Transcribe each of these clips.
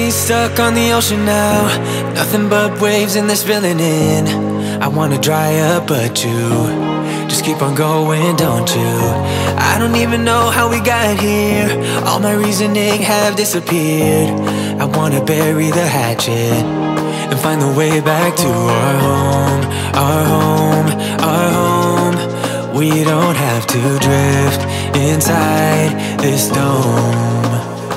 me stuck on the ocean now. Nothing but waves and they're spilling in. I wanna dry up but you just keep on going, don't you? I don't even know how we got here. All my reasoning have disappeared. I wanna bury the hatchet and find the way back to our home. Our home, our home. We don't have to drift inside this dome.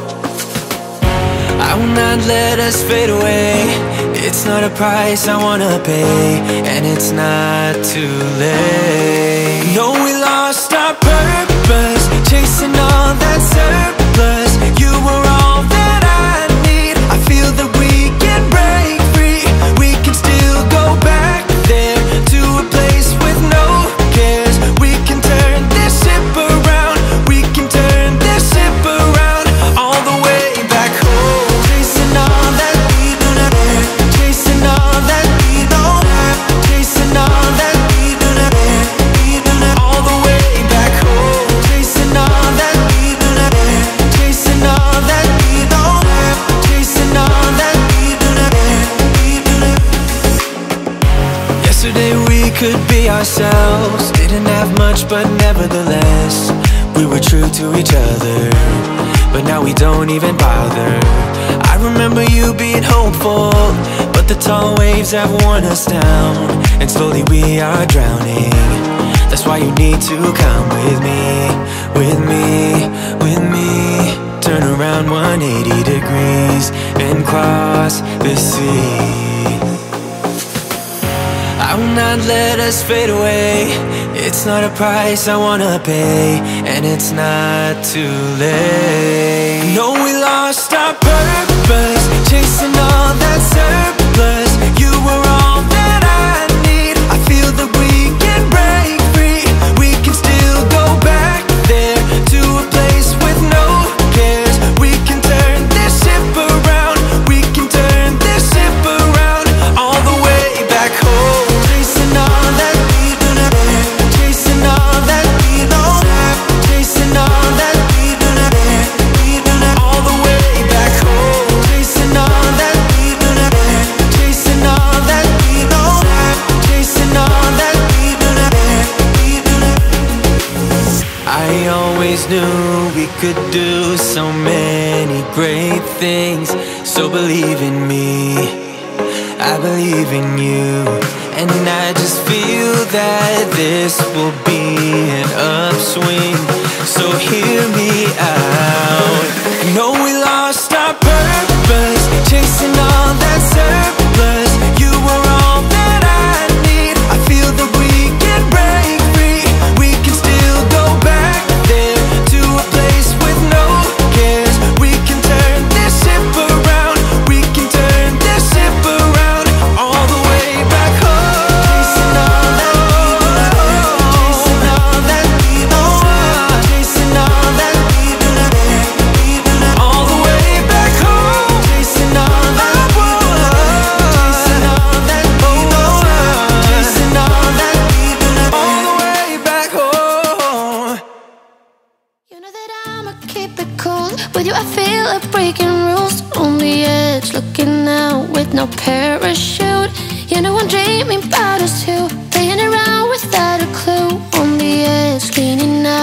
I will not let us fade away. It's not a price I wanna pay, and it's not too late. No, we lost our purpose, chasing all that surplus. You were all that I need. I feel that we can break free. We can still go back there to a place with no cares. We can turn this ship around. We can turn this ship around all the way back home. Chasing all that we do not care. Chasing all that we don't have. Chasing all that we do not care. All the way back home. Chasing all that we do not care. Chasing all that we don't have. Chasing all that we do not care. Yesterday we could be ourselves. Didn't have much but nevertheless we were true to each other. But now we don't even bother. I remember you being hopeful, but the tall waves have worn us down, and slowly we are drowning. That's why you need to come with me, with me, with me. Turn around 180 degrees and cross the sea. I will not let us fade away. It's not a price I wanna pay, and it's not too late. No, we lost our purpose, chasing all that surplus. You were all that I need. I feel that we can break free. We can still go back there to a place with no cares. We can turn this ship around. We can turn this ship around all the way back home. Chasing all that we do not care. Chasing all that we don't have. Chasing all that we do not care. All the way back home. Chasing all that we do not care. Chasing all that we don't have. Chasing all that we do not care. I always knew we could do so many great things. So believe in me, I believe in you, and I just feel that this will be an upswing. So hear me out. No, we lost our purpose, chasing all that surplus. You were all that I need. I feel that we can break free. We can still go back there to a place with no cares. We can turn this ship around. We can turn this ship around all the way back home. Chasing all that we do not care. Chasing all that we don't want. Chasing all that we do not care. All the way back home. Chasing all that we do not care. Chasing all that we don't want. Chasing all that we do not care. All the way back home. You know that I'ma keep it cool. With you I feel like breaking rules. On the edge, looking out with no parachute. You know I'm dreaming about us two, playing around without a clue. On the edge, leaning out.